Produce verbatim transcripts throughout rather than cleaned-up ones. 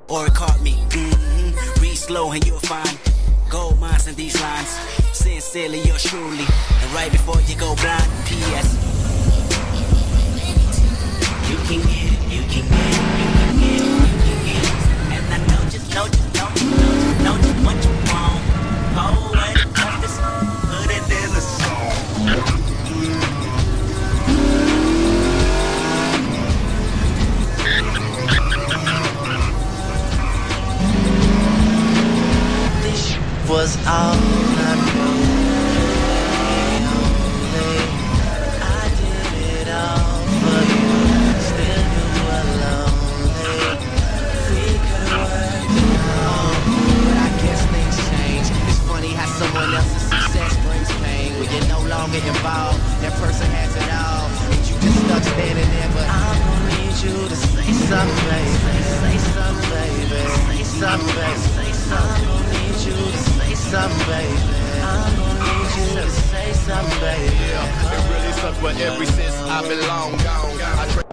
or it caught me. Mm-hmm. Read slow and you'll find gold mines in these lines. Sincerely, yours truly. And right before you go blind, P S You can get it, you can get it, you can get it, you can get it. And I know just, know just, know just, know just, know just what you want. Oh, what it justice, put it in the song. This was all I knew. I did it all for you. Still you were lonely. We could work it out, but I guess things change. It's funny how someone else's success brings pain. When you're no longer involved, that person has it all, and you just stuck standing there. But I'm gonna need you to say something, baby. Say something, baby. Say something, baby. Say something. I'm gonna need you to say something, baby. I'm gonna need you to say something, baby. Yeah, it really sucks, but ever since I've been long gone, I tra-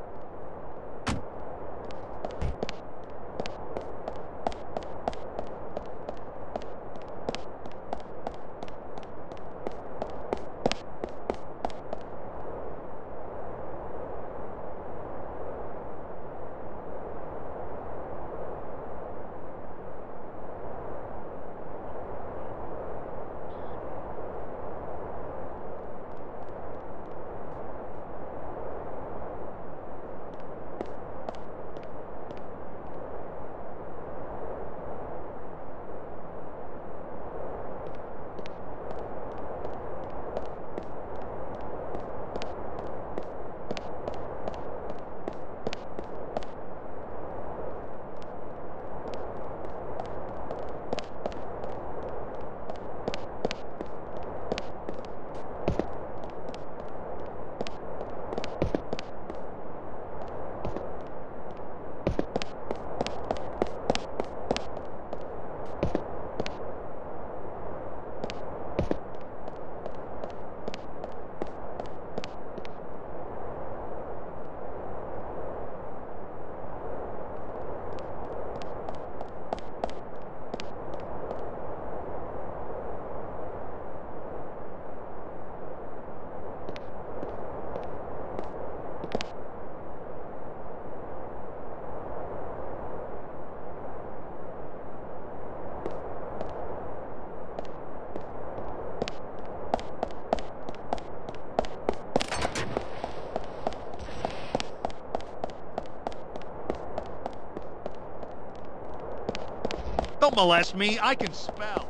Don't molest me, I can spell.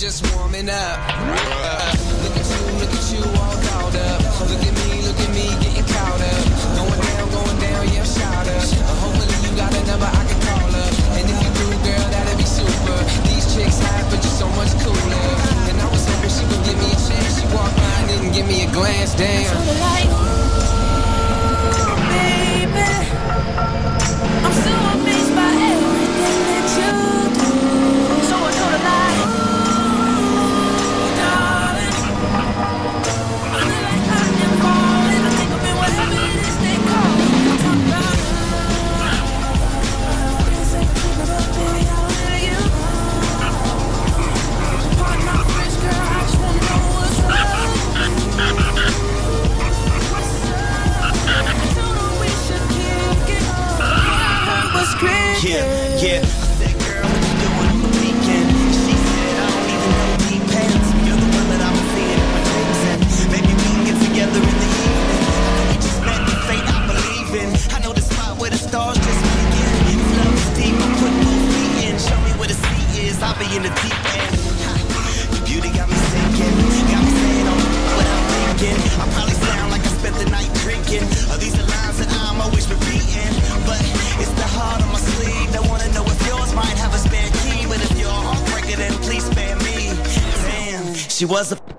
just warming up. Uh, look at you, look at you, all caught up. Look at me, look at me, getting caught up. Going down, going down, yeah, shout up. Uh, hopefully you got a number I can call up. And if you do, girl, that'd be super. These chicks hot, but you're so much cooler. And I was hoping she would give me a chance. She walked by and didn't give me a glance, damn. Sort of like, ooh, baby, I'm so amazed by everything that you do. So I told her like, ooh, darling, I feel like I am falling. I think I'm in whatever it is they call it. I'm talking about for the sake of keeping up, baby, I will tell you. Pardon my French, girl, I just wanna know what's up. Yeah, yeah. I said, girl, what you doing on the weekend? She said, I don't even know depends. You're the one that I've been seeing in my dreams, and maybe we can get together in the evening. I know we just met, the fate I believe in. I know the spot where the stars just begin. If love is deep, I'm putting both feet in. Show me where the sea is, I'll be in the deep end. Ha, your beauty got me sinking, got me saying all what I'm thinking. I probably sound like I spent the night drinking. Are these the lines that I'm always repeating? But it's the heart on my sleeve. Don't wanna know if yours might have a spare key. But if you're a heartbreaker, then please spare me. Damn, she was a